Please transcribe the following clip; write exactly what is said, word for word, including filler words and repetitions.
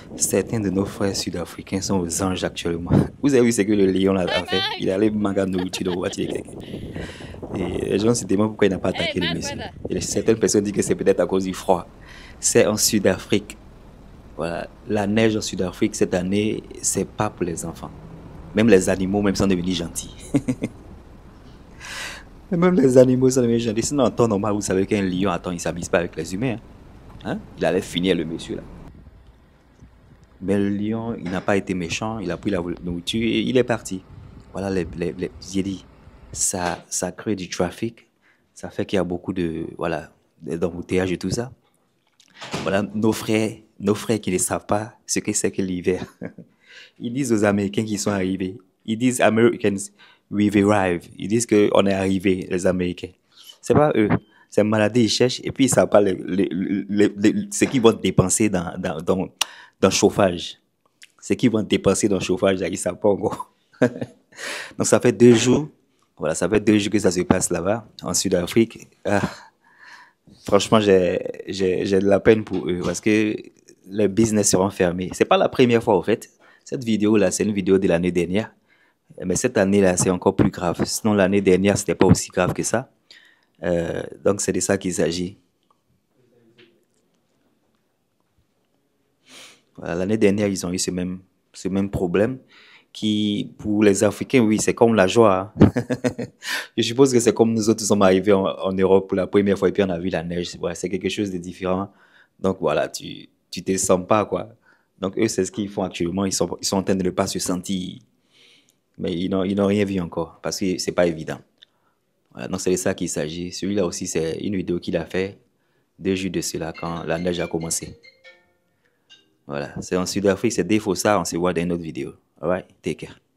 Certains de nos frères sud-africains sont aux anges actuellement. Vous avez vu ce que le lion là a fait? Il est allé manger nourriture de voiture. Et les gens se demandent pourquoi il n'a pas attaqué le monsieur. Et certaines personnes disent que c'est peut-être à cause du froid. C'est en Sud-Afrique. Voilà. La neige en Sud-Afrique cette année, c'est pas pour les enfants. Même les animaux même sont devenus gentils. Même les animaux sont devenus gentils. Sinon, en temps normal, vous savez qu'un lion, attends, il ne s'amuse pas avec les humains. Hein? Hein? Il allait finir le monsieur là. Mais le lion, il n'a pas été méchant, il a pris la nourriture et il est parti. Voilà, les, les, les, j'ai dit, ça, ça crée du trafic, ça fait qu'il y a beaucoup de, voilà, d'embouteillages et tout ça. Voilà, nos frères, nos frères qui ne savent pas ce que c'est que l'hiver. Ils disent aux Américains qui sont arrivés, ils disent Americans, we've arrived. Ils disent qu'on est arrivés, les Américains. C'est pas eux. C'est une maladie, ils cherchent et puis ils ne savent pas les, les, les, les, ce qu'ils vont dépenser dans, dans, dans, dans le chauffage. Ce qu'ils vont dépenser dans le chauffage, ils ne savent pas encore. Donc ça fait deux jours, voilà, ça fait deux jours que ça se passe là-bas, en Sud-Afrique. Ah, franchement, j'ai, j'ai, j'ai de la peine pour eux parce que les business seront fermés. C'est pas la première fois, en fait. Cette vidéo-là, c'est une vidéo de l'année dernière. Mais cette année-là, c'est encore plus grave. Sinon, l'année dernière, c'était pas aussi grave que ça. Euh, donc, c'est de ça qu'il s'agit. Voilà, l'année dernière, ils ont eu ce même, ce même problème qui, pour les Africains, oui, c'est comme la joie. Hein. Je suppose que c'est comme nous autres sommes arrivés en, en Europe pour la première fois et puis on a vu la neige. Ouais, c'est quelque chose de différent. Donc, voilà, tu tu te sens pas, quoi. Donc, eux, c'est ce qu'ils font actuellement. Ils sont, ils sont en train de ne pas se sentir. Mais ils n'ont ils n'ont rien vu encore parce que c'est pas évident. Voilà, donc c'est de ça qu'il s'agit. Celui-là aussi, c'est une vidéo qu'il a fait deux jours de cela quand la neige a commencé. Voilà, c'est en Sud-Afrique, c'est des faux ça, on se voit dans une autre vidéo. Alright, take care.